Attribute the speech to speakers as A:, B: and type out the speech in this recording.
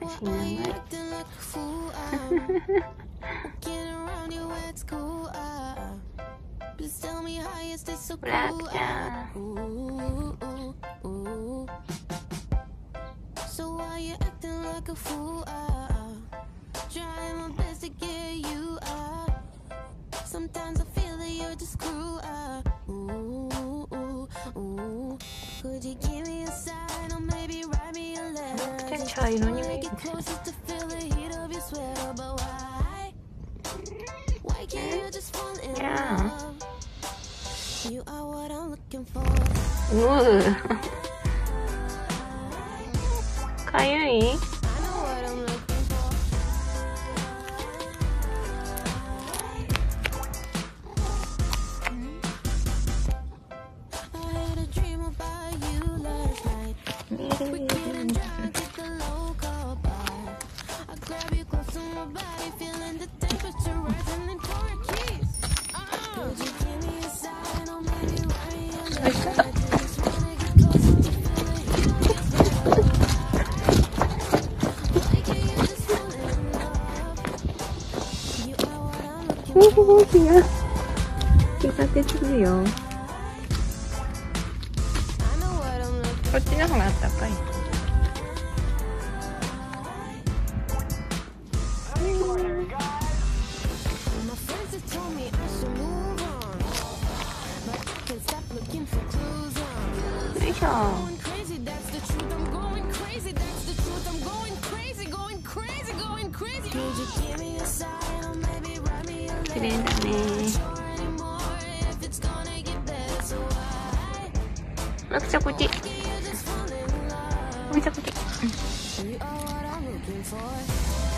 A: 맛있는 걸. 블락자.
B: So why you acting like a fool? Trying my best to get you up. Sometimes I feel that you're just cruel. Could you give me a sign or maybe write me a letter? Just wanna get closer to feel the heat of your sweater. But why can't you just fall in love? You are what I'm looking for.
A: 가유이. 귀가 떼주고요. こっちの方があったかい。よいしょ。綺麗だね。めちゃくちゃ。めちゃくちゃ。